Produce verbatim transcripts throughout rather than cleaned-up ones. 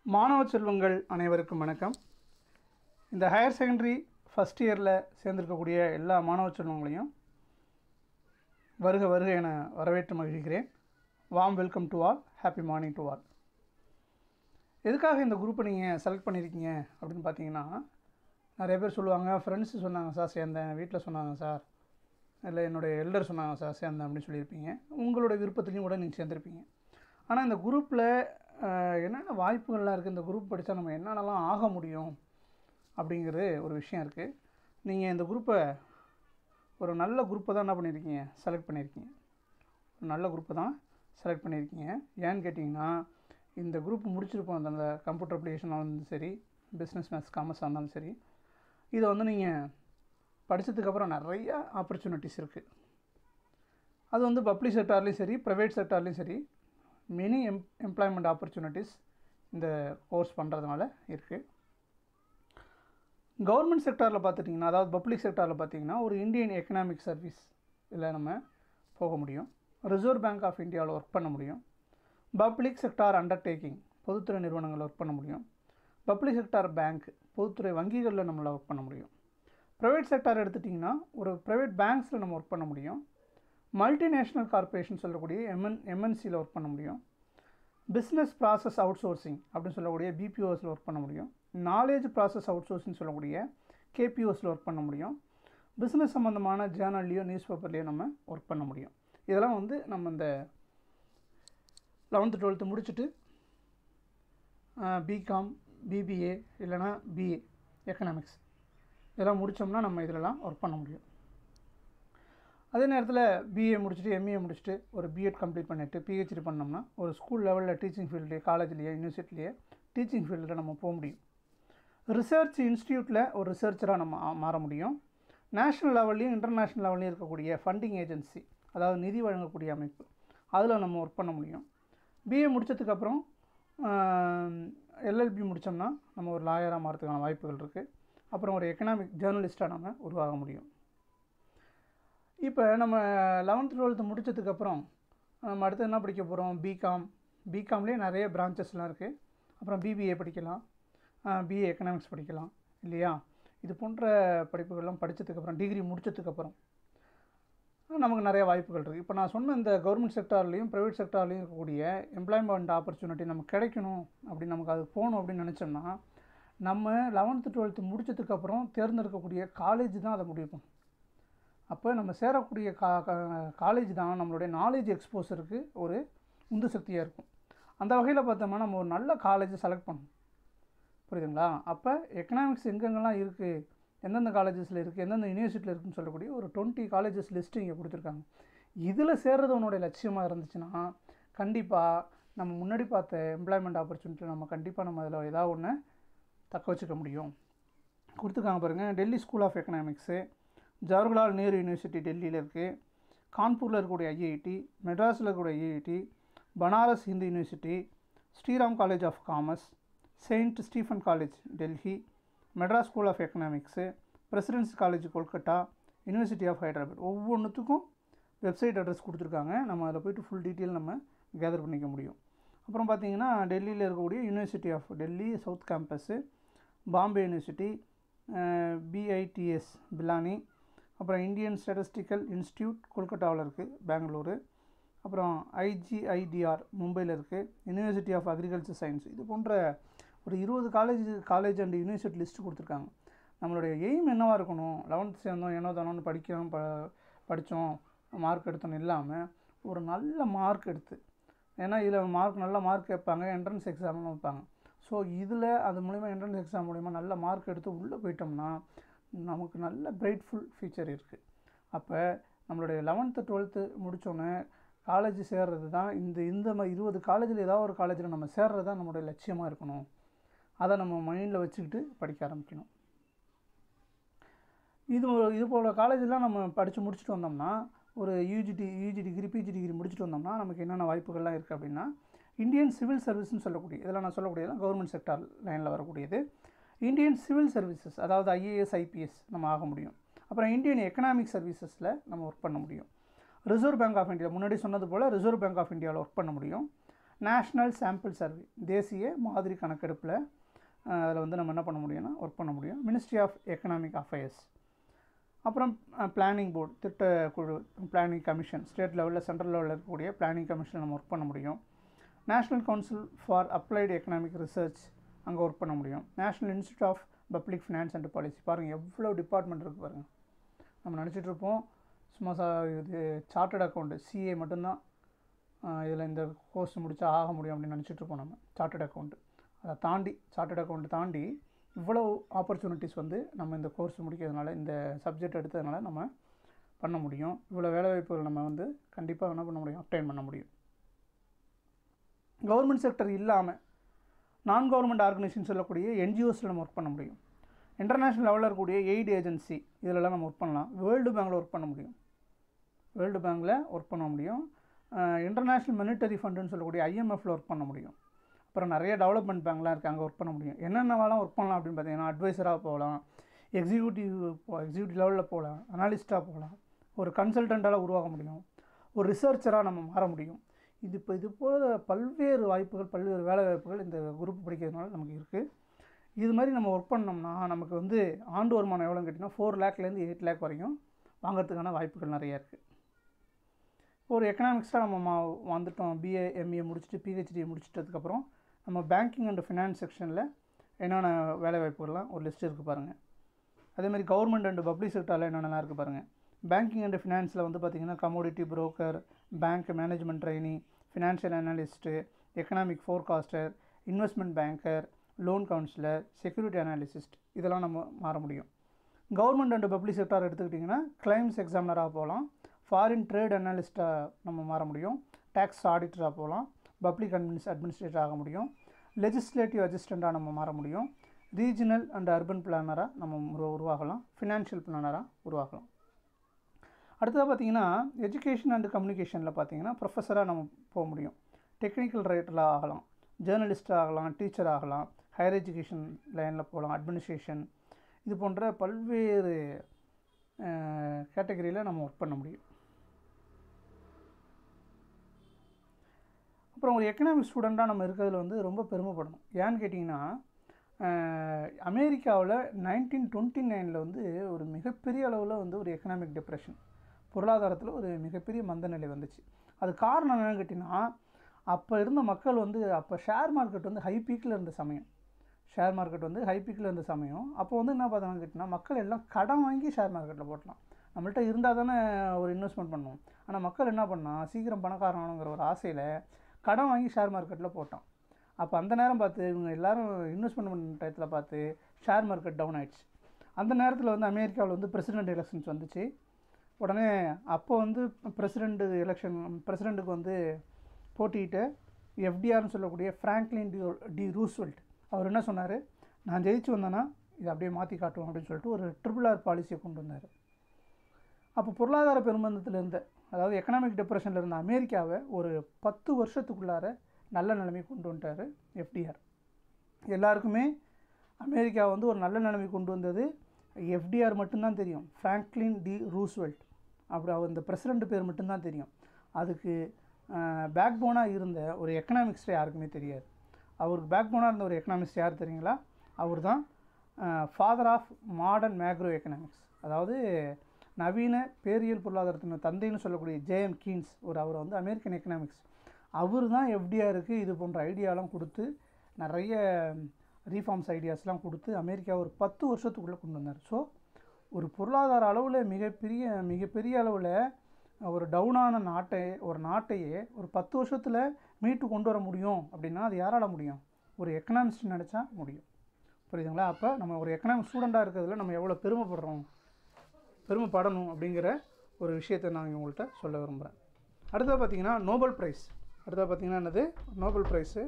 மாணவ செல்வங்கள் அனைவருக்கும் வணக்கம். இந்த ஹையர் செகண்டரி ஃபஸ்ட் இயரில் சேர்ந்திருக்கக்கூடிய எல்லா மாணவ செல்வங்களையும் வருக வருக என வரவேற்று மகிழ்கிறேன். Warm welcome to all, happy morning to all. எதுக்காக இந்த குரூப்பை நீங்கள் செலக்ட் பண்ணியிருக்கீங்க அப்படின்னு பார்த்தீங்கன்னா, நிறைய பேர் சொல்லுவாங்க, ஃப்ரெண்ட்ஸு சொன்னாங்க சார் சேர்ந்தேன், வீட்டில் சொன்னாங்க சார், இல்லை என்னுடைய எல்டர் சொன்னாங்க சார் சேர்ந்தேன் அப்படின்னு சொல்லியிருப்பீங்க. உங்களோட விருப்பத்துலையும் கூட நீங்கள் சேர்ந்துருப்பீங்க. ஆனால் இந்த குரூப்பில் என்னென்ன வாய்ப்புகள்லாம் இருக்குது, இந்த குரூப் படித்தா நம்ம என்னென்னலாம் ஆக முடியும் அப்படிங்கிறது ஒரு விஷயம் இருக்குது. நீங்கள் இந்த குரூப்பை ஒரு நல்ல குரூப்பை தான் என்ன பண்ணியிருக்கீங்க, செலக்ட் பண்ணியிருக்கீங்க. ஒரு நல்ல குரூப்பை தான் செலக்ட் பண்ணியிருக்கீங்க. ஏன்னு கேட்டிங்கன்னா, இந்த குரூப் முடிச்சிருப்போம், அந்த கம்ப்யூட்டர் அப்ளிகேஷனாக இருந்தாலும் சரி, பிஸ்னஸ் மேத்ஸ் காமர்ஸாக இருந்தாலும் சரி, இதை வந்து நீங்கள் படித்ததுக்கப்புறம் நிறைய ஆப்பர்ச்சுனிட்டிஸ் இருக்குது. அது வந்து பப்ளிக் செக்டார்லேயும் சரி, ப்ரைவேட் செக்டார்லேயும் சரி, மெனி எம் எம்ப்ளாய்மெண்ட் ஆப்பர்ச்சுனிட்டிஸ் இந்த கோர்ஸ் பண்ணுறதுனால இருக்குது. கவர்மெண்ட் செக்டாரில் பார்த்துட்டிங்கன்னா, அதாவது பப்ளிக் செக்டாரில் பார்த்திங்கன்னா, ஒரு இந்தியன் எக்கனாமிக் சர்வீஸ் இதில் நம்ம போக முடியும். ரிசர்வ் பேங்க் ஆஃப் இந்தியாவில் ஒர்க் பண்ண முடியும். பப்ளிக் செக்டார் அண்டர்டேக்கிங், பொதுத்துறை நிறுவனங்களில் ஒர்க் பண்ண முடியும். பப்ளிக் செக்டார் பேங்க், பொதுத்துறை வங்கிகளில் நம்மளால் ஒர்க் பண்ண முடியும். ப்ரைவேட் செக்டார் எடுத்துட்டிங்கன்னா, ஒரு ப்ரைவேட் பேங்க்ஸில் நம்ம ஒர்க் பண்ண முடியும். மல்டிநேஷ்னல் கார்பரேஷன் சொல்லக்கூடிய எம்என் எம்என்சியில் ஒர்க் பண்ண முடியும். பிஸ்னஸ் ப்ராசஸ் அவுட் சோர்சிங் அப்படின்னு சொல்லக்கூடிய பிபிஓஸில் ஒர்க் பண்ண முடியும். நாலேஜ் ப்ராசஸ் அவுட் சோர்சிங் சொல்லக்கூடிய கேபிஓஸில் ஒர்க் பண்ண முடியும். பிஸ்னஸ் சம்மந்தமான ஜேர்னல்லையோ நியூஸ் பேப்பர்லேயோ நம்ம ஒர்க் பண்ண முடியும். இதெல்லாம் வந்து நம்ம இந்த லெவன்த்து டுவெல்த்து முடிச்சுட்டு பிகாம், பிபிஏ இல்லைனா பிஏ எக்கனாமிக்ஸ் இதெல்லாம் முடித்தோம்னா நம்ம இதிலலாம் ஒர்க் பண்ண முடியும். அதே நேரத்தில் பிஏ முடிச்சுட்டு எம்ஏ முடிச்சுட்டு ஒரு பிஎட் கம்ப்ளீட் பண்ணிவிட்டு பிஹெச்டி பண்ணோம்னா ஒரு ஸ்கூல் லெவலில் டீச்சிங் ஃபீல்ட்லேயே, காலேஜ்லேயே, யூனிவர்சிட்டிலேயே டீச்சிங் ஃபீல்டில் நம்ம போக முடியும். ரிசர்ச் இன்ஸ்டியூட்டில் ஒரு ரிசர்ச்சராக நம்ம மாற முடியும். நேஷ்னல் லெவல்லையும் இன்டர்நேஷ்னல் லெவல்லையும் இருக்கக்கூடிய ஃபண்டிங் ஏஜென்சி, அதாவது நிதி வழங்கக்கூடிய அமைப்பு, அதில் நம்ம ஒர்க் பண்ண முடியும். பிஏ முடித்ததுக்கப்புறம் எல்எல்பி முடித்தோம்னா நம்ம ஒரு லாயராக மாறதுக்கான வாய்ப்புகள் இருக்குது. அப்புறம் ஒரு எக்கனாமிக் ஜேர்னலிஸ்ட்டாக நம்ம உருவாக முடியும். இப்போ நம்ம லெவன்த்து டுவெல்த்து முடித்ததுக்கப்புறம் நம்ம அடுத்து என்ன படிக்க போகிறோம்? பிகாம். பிகாம்லேயே நிறைய பிரான்ச்சஸ்லாம் இருக்குது. அப்புறம் பிபிஏ படிக்கலாம், பிஏ எக்கனாமிக்ஸ் படிக்கலாம் இல்லையா? இது போன்ற படிப்புகள்லாம் படித்ததுக்கப்புறம், டிகிரி முடித்ததுக்கப்புறம் நமக்கு நிறைய வாய்ப்புகள் இருக்குது. இப்போ நான் சொன்ன இந்த கவர்மெண்ட் செக்டார்லேயும் ப்ரைவேட் செக்டார்லேயும் இருக்கக்கூடிய எம்ப்ளாய்மெண்ட் ஆப்பர்ச்சுனிட்டி நமக்கு கிடைக்கணும் அப்படின்னு, நமக்கு அது போகணும் அப்படின்னு நினச்சோம்னா, நம்ம லெவன்த்து டுவெல்த்து முடித்ததுக்கப்புறம் தேர்ந்தெடுக்கக்கூடிய காலேஜ் தான் அதை முடிவு பண்ணும். அப்போ நம்ம சேரக்கூடிய கா காலேஜ் தான் நம்மளுடைய நாலேஜ் எக்ஸ்போசருக்கு ஒரு உந்து சக்தியாக இருக்கும். அந்த வகையில் பார்த்தோம்னா நம்ம ஒரு நல்ல காலேஜை செலக்ட் பண்ணணும். புரியுதுங்களா? அப்போ எக்கனாமிக்ஸ் எங்கெங்கெல்லாம் இருக்குது, எந்தெந்த காலேஜஸில் இருக்குது, எந்தெந்த யூனிவர்சிட்டியில் இருக்குதுன்னு சொல்லக்கூடிய ஒரு டுவெண்ட்டி காலேஜஸ் லிஸ்ட்டு இங்கே கொடுத்துருக்காங்க. இதில் சேர்றது உன்னுடைய லட்சியமாக இருந்துச்சுன்னா, கண்டிப்பாக நம்ம முன்னாடி பார்த்த எம்ப்ளாய்மெண்ட் ஆப்பர்ச்சுனிட்டி நம்ம கண்டிப்பாக நம்ம அதில் ஏதாவது ஒன்று தக்க வச்சுக்க முடியும். கொடுத்துருக்காங்க பாருங்கள். Delhi school of economics, Jawaharlal Nehru university டெல்லியில் இருக்குது, கான்பூரில் இருக்கக்கூடிய ஐஐடி, மெட்ராஸில் இருக்கக்கூடிய IIT, Banaras Hindu university, Shriram college of commerce, saint Stephen college Delhi, Madras school of economics, presidency college Kolkata, university of Hyderabad. ஒவ்வொன்றுத்துக்கும் வெப்சைட் அட்ரஸ் கொடுத்துருக்காங்க. நம்ம அதில் போய்ட்டு ஃபுல் டீட்டெயில் நம்ம கேதர் பண்ணிக்க முடியும். அப்புறம் பார்த்திங்கன்னா, டெல்லியில் இருக்கக்கூடிய university of Delhi south campus, Bombay university, BITS Pilani, அப்புறம் இந்தியன் ஸ்டாட்டிஸ்டிக்கல் இன்ஸ்டியூட் கொல்கட்டாவில் இருக்குது, பெங்களூரு, அப்புறம் ஐஜிஐடிஆர் மும்பையில் இருக்குது, யூனிவர்சிட்டி ஆஃப் அக்ரிகல்ச்சர் சயின்ஸ். இது போன்ற ஒரு இருபது college college and university list கொடுத்துருக்காங்க. நம்மளுடைய எய்ம் என்னவாக இருக்கணும்? லெவன்த்து சேர்ந்தோம், ஏனோ தானோன்னு படிக்கிறோம், ப படித்தோம் மார்க் எடுத்தோன்னு இல்லாமல் ஒரு நல்ல மார்க் எடுத்து, ஏன்னா இதில் மார்க் நல்ல மார்க் கேட்பாங்க, என்ட்ரன்ஸ் எக்ஸாம்லாம் வைப்பாங்க. ஸோ இதில் அது மூலிமா என்ட்ரன்ஸ் எக்ஸாம் மூலிமா நல்ல மார்க் எடுத்து உள்ளே போயிட்டோம்னா நமக்கு நல்ல பிரைட்ஃபுல் ஃபியூச்சர் இருக்குது. அப்போ நம்மளுடைய லெவன்த்து டுவெல்த்து முடித்தோன்னே காலேஜ் சேர்றது தான் இந்த இந்த மாதிரி இருபது காலேஜில் ஏதாவது ஒரு காலேஜில் நம்ம சேர்றது தான் நம்மளுடைய லட்சியமாக இருக்கணும். அதை நம்ம மைண்டில் வச்சுக்கிட்டு படிக்க ஆரம்பிக்கணும். இது இது போல் காலேஜெலாம் நம்ம படித்து முடிச்சுட்டு வந்தோம்னா, ஒரு யூஜிடி யூஜி டிகிரி பிஜி டிகிரி முடிச்சுட்டு வந்தோம்னா நமக்கு என்னென்ன வாய்ப்புகள்லாம் இருக்குது அப்படின்னா, இந்தியன் சிவில் சர்வீஸ்னு சொல்லக்கூடிய, இதெல்லாம் நான் சொல்லக்கூடியதெல்லாம் கவர்மெண்ட் செக்டார் லைனில் வரக்கூடியது. இந்தியன் சிவில் சர்வீசஸ், அதாவது ஐஏஎஸ் ஐபிஎஸ் நம்ம ஆக முடியும். அப்புறம் இந்தியன் எக்கனாமிக் சர்வீசஸில் நம்ம ஒர்க் பண்ண முடியும். ரிசர்வ் பேங்க் ஆஃப் இந்தியா, முன்னாடி சொன்னது போல் ரிசர்வ் பேங்க் ஆஃப் இந்தியாவில் ஒர்க் பண்ண முடியும். நேஷ்னல் சாம்பிள் சர்வே, தேசிய மாதிரி கணக்கெடுப்பில் அதில் வந்து நம்ம என்ன பண்ண முடியும்னா ஒர்க் பண்ண முடியும். மினிஸ்ட்ரி ஆஃப் எக்கனாமிக் அஃபேர்ஸ், அப்புறம் பிளானிங் போர்டு, திட்டக்குழு, பிளானிங் கமிஷன், ஸ்டேட் லெவலில் சென்ட்ரல் லெவலில் இருக்கக்கூடிய பிளானிங் கமிஷன் நம்ம ஒர்க் பண்ண முடியும். National council for applied economic research, அங்கே ஒர்க் பண்ண முடியும். National institute of public finance and policy, பாருங்கள் எவ்வளோ டிபார்ட்மெண்ட் இருக்குது பாருங்கள். நம்ம நினச்சிட்டு இருப்போம் சும்மா சா இது சார்ட்டர்ட் அக்கௌண்ட்டு சிஏ மட்டும்தான் இதில் இந்த கோர்ஸ் முடித்தா ஆக முடியும் அப்படின்னு நினச்சிட்டு இருப்போம். நம்ம சார்ட்டர்ட் அக்கௌண்ட்டு அதை தாண்டி சார்ட்டர்ட் அக்கௌண்ட்டு தாண்டி இவ்வளோ ஆப்பர்ச்சுனிட்டிஸ் வந்து நம்ம இந்த கோர்ஸ் முடிக்கிறதுனால, இந்த சப்ஜெக்ட் எடுத்ததுனால நம்ம பண்ண முடியும். இவ்வளோ வேலைவாய்ப்புகள் நம்ம வந்து கண்டிப்பாக என்ன பண்ண முடியும், அப்டைன் பண்ண முடியும். கவர்மெண்ட் செக்டர் இல்லாமல் நான் கவர்மெண்ட் ஆர்கனைசேஷன் சொல்லக்கூடிய என்ஜிஓஸில் நம்ம ஒர்க் பண்ண முடியும். இன்டர்நேஷ்னல் லெவலில் இருக்கக்கூடிய எய்ட் ஏஜென்சி இதிலெல்லாம் நம்ம ஒர்க் பண்ணலாம். வேர்ல்டு பேங்கில் ஒர்க் பண்ண முடியும். வேர்ல்டு பேங்கில் ஒர்க் பண்ண முடியும். இன்டர்நேஷ்னல் மானிட்டரி ஃபண்டுன்னு சொல்லக்கூடிய ஐஎம்எஃப்பில் ஒர்க் பண்ண முடியும். அப்புறம் நிறைய டெவலப்மெண்ட் பேங்க்லாம் இருக்குது, அங்கே ஒர்க் பண்ண முடியும். என்னென்னலாம் ஒர்க் பண்ணலாம் அப்படின்னு பார்த்தீங்கன்னா, அட்வைசராக போகலாம், எக்ஸிக்யூட்டிவ் எக்ஸிக்யூட்டிவ் லெவலில் போகலாம், அனாலிஸ்ட்டாக போகலாம், ஒரு கன்சல்டண்ட்டால் உருவாக முடியும், ஒரு ரிசர்ச்சராக நம்ம மாற முடியும். இது இப்போ இது போல் பல்வேறு வாய்ப்புகள், பல்வேறு வேலை வாய்ப்புகள் இந்த குரூப் படிக்கிறதுனால நமக்கு இருக்குது. இது மாதிரி நம்ம ஒர்க் பண்ணோம்னா நமக்கு வந்து ஆண்டு வருமானம் எவ்வளோன்னு கேட்டிங்கன்னா ஃபோர் லேக்லேருந்து எயிட் லேக் வரைக்கும் வாங்கிறதுக்கான வாய்ப்புகள் நிறையா இருக்குது. ஒரு எக்கனாமிக்ஸாக நம்ம மா வந்துட்டோம், பிஏ எம்ஏ முடிச்சுட்டு பிஹெச்டி முடிச்சிட்டதுக்கப்புறம் நம்ம பேங்கிங் அண்ட் ஃபினான்ஸ் செக்ஷனில் என்னென்ன வேலை வாய்ப்புகள்லாம் ஒரு லிஸ்ட் இருக்குது பாருங்கள். அதேமாதிரி கவர்மெண்ட் அண்ட் பப்ளிக் செக்டரில் என்னென்னலாம் இருக்குது பாருங்கள். பேங்கிங் அண்ட் ஃபினான்ஸில் வந்து பார்த்திங்கன்னா commodity broker, bank management trainee, financial analyst, economic forecaster, investment banker, loan counsellor, security analyst, இதெல்லாம் நம்ம மாற முடியும். கவர்மெண்ட் அண்ட் பப்ளிக் செக்டார் எடுத்துக்கிட்டிங்கன்னா கிளைம்ஸ் எக்ஸாமினராக போகலாம், ஃபாரின் ட்ரேட் அனாலிஸ்ட்டாக நம்ம மாற முடியும், டேக்ஸ் ஆடிட்டராக போகலாம், பப்ளிக் அட்மினிஸ் அட்மினிஸ்ட்ரேட்டர் ஆக முடியும், லெஜிஸ்லேட்டிவ் அசிஸ்டண்ட்டாக நம்ம மாற முடியும், ரீஜனல் அண்ட் அர்பன் பிளானராக நம்ம உரு உருவாகலாம், ஃபினான்ஷியல் பிளானராக உருவாகலாம். அடுத்ததாக பார்த்திங்கன்னா எஜுகேஷன் அண்ட் கம்யூனிகேஷனில் பார்த்திங்கன்னா ப்ரொஃபஸராக நம்ம போக முடியும், டெக்னிக்கல் ரைட்டராக ஆகலாம், ஜேர்னலிஸ்டாக ஆகலாம், டீச்சர் ஆகலாம், ஹையர் எஜுகேஷன் லைனில் போகலாம், அட்மினிஸ்ட்ரேஷன், இது போன்ற பல்வேறு கேட்டகரியில் நம்ம ஒர்க் பண்ண முடியும். அப்புறம் ஒரு எக்கனாமிக் ஸ்டூடெண்ட்டாக நம்ம இருக்கிறதுல வந்து ரொம்ப பெருமைப்படணும். ஏன்னு கேட்டிங்கன்னா அமெரிக்காவில் நைன்டீன் டுவெண்ட்டி நைனில் வந்து ஒரு மிகப்பெரிய அளவில் வந்து ஒரு எக்கனாமிக் டிப்ரெஷன், பொருளாதாரத்தில் ஒரு மிகப்பெரிய மந்தநிலை வந்துச்சு. அது காரணம் என்னென்னு கேட்டிங்கன்னா அப்போ இருந்த மக்கள் வந்து அப்போ ஷேர் மார்க்கெட் வந்து ஹை பீக்கில் இருந்த சமயம் ஷேர் மார்க்கெட் வந்து ஹை பீக்கில் இருந்த சமயம் அப்போ வந்து என்ன பார்த்தாங்கன்னு கேட்டிங்கன்னா மக்கள் எல்லாம் கடன் வாங்கி ஷேர் மார்க்கெட்டில் போட்டலாம். நம்மள்ட்ட இருந்தால் தானே ஒரு இன்வெஸ்ட்மெண்ட் பண்ணுவோம். ஆனால் மக்கள் என்ன பண்ணால் சீக்கிரம் பணக்காரனானுங்கிற ஒரு ஆசையில் கடன் வாங்கி ஷேர் மார்க்கெட்டில் போட்டான். அப்போ அந்த நேரம் பார்த்து இவங்க எல்லோரும் இன்வெஸ்ட்மெண்ட் பண்ண டயத்தில் பார்த்து ஷேர் மார்க்கெட் டவுன் ஆகிடுச்சு. அந்த நேரத்தில் வந்து அமெரிக்காவில் வந்து பிரசிடெண்ட் எலெக்ஷன்ஸ் வந்துச்சு. உடனே அப்போ வந்து பிரசிடெண்ட் எலெக்ஷன் பிரசிடெண்ட்டுக்கு வந்து போட்டிட்டு எஃப்டிஆர்னு சொல்லக்கூடிய ஃப்ராங்க்லின் டி டி ரூஸ்வெல்ட் அவர் என்ன சொன்னார், நான் ஜெயிச்சு வந்தேன்னா இதை அப்படியே மாற்றி காட்டுவோம் அப்படின்னு சொல்லிட்டு ஒரு ட்ரிபிள் ஆர் பாலிசியை கொண்டு வந்தார். அப்போ பொருளாதார பெருமந்தத்தில் இருந்த, அதாவது எக்கனாமிக் டிப்ரெஷனில் இருந்த அமெரிக்காவை ஒரு பத்து வருஷத்துக்குள்ளார நல்ல நிலைமை கொண்டு வந்துட்டார் எஃப்டிஆர். எல்லாருக்குமே அமெரிக்கா வந்து ஒரு நல்ல நிலைமை கொண்டு வந்தது எஃப்டிஆர் மட்டும்தான் தெரியும், ஃப்ராங்க்லின் டி ரூஸ்வெல்ட் அப்படி அவர் இந்த பிரசிடெண்ட் பேர் மட்டும்தான் தெரியும். அதுக்கு பேக் போனாக இருந்த ஒரு எக்கனாமிக்ஸ்ட் யாருக்குமே தெரியாது. அவருக்கு பேக் போனாக இருந்த ஒரு எக்கனாமிக்ஸ்ட் யார் தெரியுங்களா? அவர் தான் father of modern macro economics, அதாவது நவீன பேரியல் பொருளாதாரத்தின் தந்தைன்னு சொல்லக்கூடிய ஜேஎம் கீன்ஸ், ஒரு அவர் வந்து அமெரிக்கன் எக்கனாமிக்ஸ். அவர் தான் எஃப்டிஆருக்கு இது போன்ற ஐடியாலாம் கொடுத்து நிறைய ரீஃபார்ம்ஸ் ஐடியாஸ்லாம் கொடுத்து அமெரிக்கா ஒரு பத்து வருஷத்துக்குள்ளே கொண்டு வந்தார். ஸோ ஒரு பொருளாதார அளவில் மிகப்பெரிய மிகப்பெரிய அளவில் ஒரு டவுனான நாட்டை ஒரு நாட்டையே ஒரு பத்து வருஷத்தில் மீட்டு கொண்டு வர முடியும் அப்படின்னா அது யாரால் முடியும்? ஒரு எக்கனாமிஸ்ட் நினச்சா முடியும். புரியுதுங்களா? அப்போ நம்ம ஒரு எக்கனாமிக் ஸ்டூடெண்ட்டாக இருக்கிறதுல நம்ம எவ்வளோ பெருமைப்படுறோம் பெருமைப்படணும் அப்படிங்கிற ஒரு விஷயத்தை நான் உங்கள்கிட்ட சொல்ல விரும்புகிறேன். அடுத்தது பார்த்திங்கன்னா நோபல் ப்ரைஸ். அடுத்தது பார்த்திங்கன்னா என்னது நோபல் ப்ரைஸு.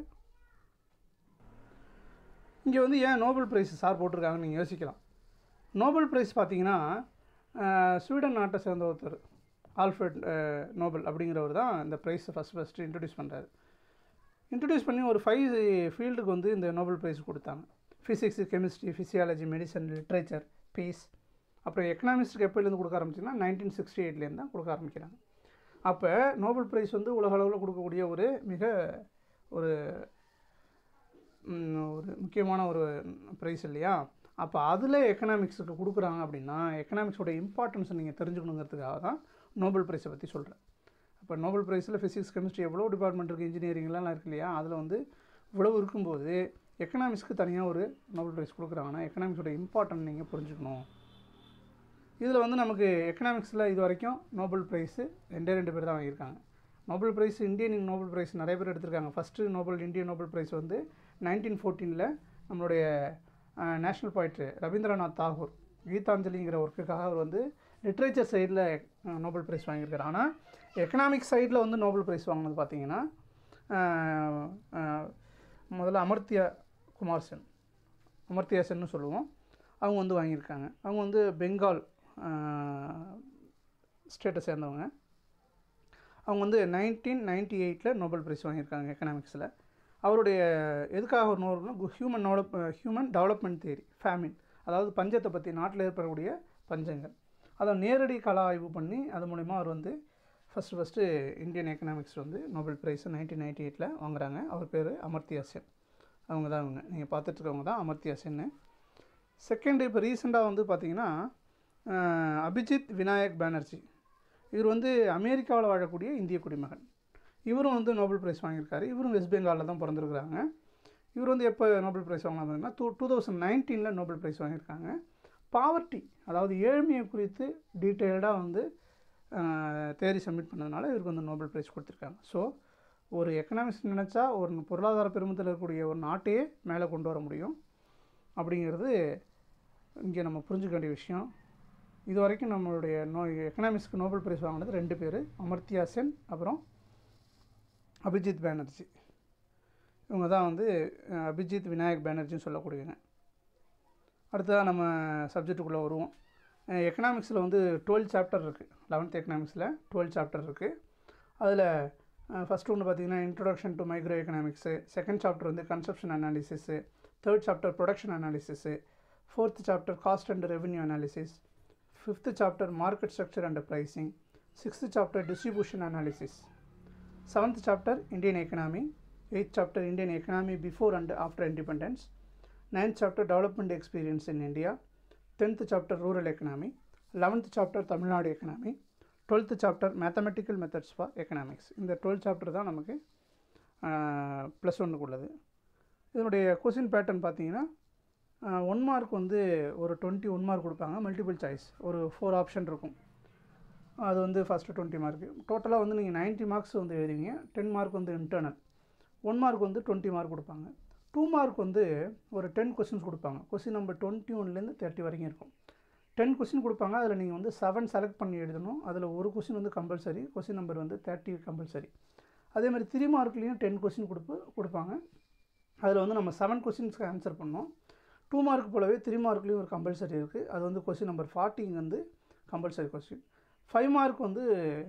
இங்கே வந்து ஏன் நோபல் ப்ரைஸ் சார் போட்டிருக்காங்கன்னு நீங்கள் யோசிக்கலாம். நோபல் ப்ரைஸ் பார்த்திங்கன்னா ஸ்வீடன் நாட்டை சேர்ந்த ஒருத்தர் ஆல்ஃப்ரெட் நோபல் அப்படிங்கிறவர் தான் இந்த ப்ரைஸை ஃபஸ்ட் ஃபஸ்ட்டு இன்ட்ரடியூஸ் பண்ணுறாரு. இன்ட்ரடியூஸ் பண்ணி ஒரு ஃபைவ் ஃபீல்டுக்கு வந்து இந்த நோபல் ப்ரைஸ் கொடுத்தாங்க. Physics, chemistry, physiology, medicine, literature, peace. அப்புறம் எக்கனாமிஸ்ட்டுக்கு எப்போலேருந்து கொடுக்க ஆரம்பிச்சிங்கன்னா நைன்டீன் சிக்ஸ்டி எயிட்லேருந்து தான் கொடுக்க ஆரம்பிக்கிறாங்க. அப்போ நோபல் ப்ரைஸ் வந்து உலக அளவில் கொடுக்கக்கூடிய ஒரு மிக ஒரு ஒரு முக்கியமான ஒரு ப்ரைஸ் இல்லையா? அப்போ அதில் எக்கனாமிக்ஸுக்கு கொடுக்குறாங்க அப்படின்னா எக்கனாமிக்ஸோட இம்பார்ட்டன்ஸை நீங்கள் தெரிஞ்சுக்கணுங்கிறதுக்காக தான் நோபல் ப்ரைஸை பற்றி சொல்கிறேன். இப்போ நோபல் ப்ரைஸில் ஃபிசிக்ஸ், கெமிஸ்ட்ரி எவ்வளோ டிபார்ட்மெண்ட் இருக்குது, இன்ஜினியரிங்லாம் இருக்கு இல்லையா? அதில் வந்து இவ்வளவு இருக்கும்போது எக்கனாமிக்ஸ்க்கு தனியாக ஒரு நோபல் ப்ரைஸ் கொடுக்குறாங்கன்னா எக்கனாமிக்ஸோட இம்பார்ட்டன்ட் நீங்கள் புரிஞ்சுக்கணும். இதில் வந்து நமக்கு எக்கனாமிக்ஸில் இது வரைக்கும் நோபல் ப்ரைஸு ரெண்டே ரெண்டு பேர் தான் வாங்கியிருக்காங்க. Nobel prize, Indian Nobel prize நிறைய பேர் எடுத்திருக்காங்க. First Nobel Indian Nobel prize வந்து நைன்டீன் ஃபோர்டீனில் நம்மளுடைய நேஷ்னல் போய்ட்ரு ரவீந்திரநாத் தாகூர் கீதாஞ்சலிங்கிற ஒர்க்குக்காக அவர் வந்து லிட்ரேச்சர் சைடில் நோபல் ப்ரைஸ் வாங்கியிருக்காரு. ஆனால் எக்கனாமிக்ஸ் சைடில் வந்து நோபல் ப்ரைஸ் வாங்கினது பார்த்திங்கன்னா முதல்ல அமர்த்தியா குமார் சென், அமர்த்தியா சென்னு சொல்லுவோம், அவங்க வந்து வாங்கியிருக்காங்க. அவங்க வந்து பெங்கால் ஸ்டேட்டை சேர்ந்தவங்க. அவங்க வந்து நைன்டீன் நைன்டி எயிட்டில் நோபல் ப்ரைஸ் வாங்கியிருக்காங்க எக்கனாமிக்ஸில். அவருடைய எதுக்காக ஒரு நோபல்னா human develop human development theory, famine, அதாவது பஞ்சத்தை பற்றி, நாட்டில் ஏற்படக்கூடிய பஞ்சங்கள், அதை நேரடி கள ஆய்வு பண்ணி அது மூலிமா அவர் வந்து ஃபஸ்ட்டு ஃபஸ்ட்டு இந்தியன் எக்கனாமிக்ஸ் வந்து நோபல் ப்ரைஸை நைன்டீன் நைன்டி எயிட்டில் வாங்குறாங்க. அவர் பேர் அமர்த்தியா சென். அவங்க தான் இவங்க நீங்கள் பார்த்துட்ருக்கவங்க தான் அமர்த்தியா சென்னு. செகண்டு இப்போ ரீசெண்டாக வந்து பார்த்திங்கன்னா அபிஜித் விநாயக் பானர்ஜி, இவர் வந்து அமெரிக்காவில் வாழக்கூடிய இந்திய குடிமகன். இவரும் வந்து நோபல் ப்ரைஸ் வாங்கியிருக்காரு. இவரும் வெஸ்ட் பெங்காலில் தான் பிறந்திருக்கிறாங்க. இவர் வந்து எப்போ நோபல் ப்ரைஸ் வாங்கினாங்கன்னா டூ டூ தௌசண்ட் நைன்டீனில் நோபல் ப்ரைஸ் வாங்கியிருக்காங்க. பாவர்ட்டி, அதாவது ஏழ்மையை குறித்து டீட்டெயில்டாக வந்து தேரி சப்மிட் பண்ணதுனால இவருக்கு வந்து நோபல் ப்ரைஸ் கொடுத்துருக்காங்க. ஸோ ஒரு எக்கனாமிக்ஸ் நினச்சா ஒரு பொருளாதார பெருமத்தில் இருக்கக்கூடிய ஒரு நாட்டையே மேலே கொண்டு வர முடியும் அப்படிங்கிறது இங்கே நம்ம புரிஞ்சுக்க வேண்டிய விஷயம். இது வரைக்கும் நம்மளுடைய நோ எக்கனாமிக்ஸ்க்கு நோபல் ப்ரைஸ் வாங்கினது ரெண்டு பேர், அமர்த்தியா சென் அப்புறம் அபிஜித் பானர்ஜி. இவங்க தான் வந்து அபிஜித் விநாயக் பானர்ஜின்னு சொல்லக்கூடியவங்க. அடுத்ததாக நம்ம சப்ஜெக்டுக்குள்ளே வருவோம். எக்கனாமிக்ஸில் வந்து டுவெல் சாப்டர் இருக்குது. லெவன்த் எக்கனாமிக்ஸில் டுவெல் சாப்டர் இருக்குது. அதில் ஃபஸ்ட்டு ஒன்று பார்த்திங்கன்னா introduction to micro economics, second chapter வந்து consumption analysis, third chapter production analysis, fourth chapter cost and revenue analysis, fifth chapter market structure and pricing, sixth chapter distribution analysis, seventh chapter Indian economy, eighth chapter Indian economy before and after independence, ninth chapter development experience in India, tenth chapter rural economy, eleventh chapter Tamil Nadu economy, twelfth chapter mathematical methods for economics. இந்த twelfth chapter தான் நமக்கு plus ஒன்றுக்கு உள்ளது. இதனுடைய question pattern பார்த்தீங்கன்னா one mark வந்து ஒரு twenty one mark கொடுப்பாங்க. மல்டிபிள் சாய்ஸ் ஒரு ஃபோர் ஆப்ஷன் இருக்கும். அது வந்து ஃபஸ்ட்டு டுவெண்ட்டி மார்க்கு. டோட்டலாக வந்து நீங்கள் நைன்ட்டி மார்க்ஸ் வந்து எழுதுவீங்க. டென் மார்க் வந்து இன்டர்னல், ஒன் மார்க் வந்து டுவெண்ட்டி மார்க் கொடுப்பாங்க. டூ மார்க் வந்து ஒரு டென் கொஸ்டின்ஸ் கொடுப்பாங்க. கொஸ்டின் நம்பர் டுவெண்ட்டி ஒன்லேருந்து தேர்ட்டி வரைக்கும் இருக்கும். டென் கொஸ்டின் கொடுப்பாங்க. அதில் நீங்கள் வந்து செவன் செலக்ட் பண்ணி எழுதணும். அதில் ஒரு கொஸ்டின் வந்து கம்பல்சரி, கொஸ்டின் நம்பர் வந்து தேர்ட்டி கம்பல்சரி. அதே மாதிரி த்ரீ மார்க்லேயும் டென் கொஸ்டின் கொடுப்பு கொடுப்பாங்க. அதில் வந்து நம்ம செவன் கொஸ்டின்ஸ்க்கு ஆன்சர் பண்ணோம். டூ மார்க் போலவே த்ரீ மார்க்லேயும் ஒரு கம்பல்சரி இருக்குது. அது வந்து கொஸ்டின் நம்பர் ஃபார்ட்டிங்க வந்து கம்பல்சரி கொஸ்டின். ஃபைவ் மார்க் வந்து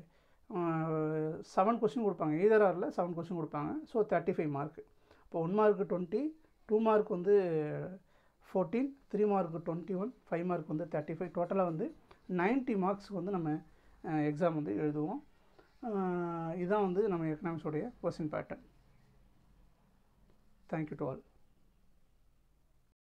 செவன் கொஸ்டின் கொடுப்பாங்க. எய்தர் ஆரில் செவன் கொஸ்டின் கொடுப்பாங்க. So thirty five mark. இப்போ one mark twenty, two mark வந்து fourteen, three mark twenty one, five mark வந்து தேர்ட்டி ஃபைவ். டோட்டலாக வந்து நைன்ட்டி மார்க்ஸ்க்கு வந்து நம்ம எக்ஸாம் வந்து எழுதுவோம். இதுதான் வந்து நம்ம எக்கனாமிக்ஸோடைய question pattern. Thank you to all.